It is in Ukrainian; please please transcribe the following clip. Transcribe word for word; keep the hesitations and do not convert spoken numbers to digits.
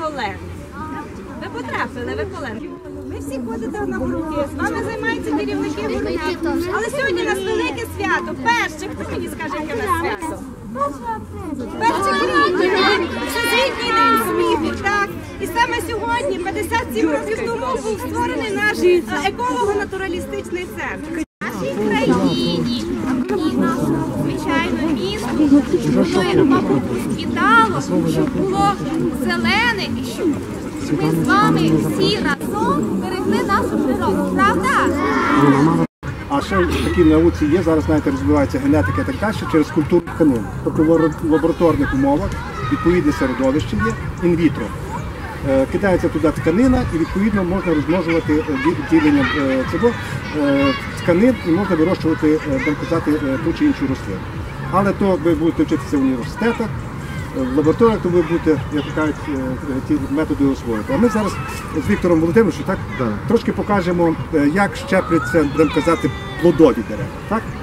колег. Ви потрапили, ви колеги. Ви всі ходите на групі, з вами займаються керівники гуртів. Але сьогодні у нас велике свято. Перше, хто мені скаже, яке у нас свято? Перше квітня, Всесвітній день сміху, так. І саме сьогодні, п'ятдесят сім років тому, був створений наш еколого-натуралістичний центр. В нашій країні і нашому, звичайно, місту, воно, мабуть, розквітало, щоб було зелене і щоб ми з вами всі разом берегли нашу природу, правда? А ще в такій науці є, зараз, знаєте, розвивається генетика і так далі через культуру тканин. Тобто в лабораторних умовах відповідне середовище є, інвітро. Кидається туди тканина і відповідно можна розмножувати діленням цього тканин і можна вирощувати, так казати, ту чи іншу рослину. Але то ви будете вчитися в університетах, в лабораторіях, то ви будете, як кажуть, ті методи освоїти. А ми зараз з Віктором Володимировичем так, да. трошки покажемо, як щепляться, будемо казати, плодові дерева. Так?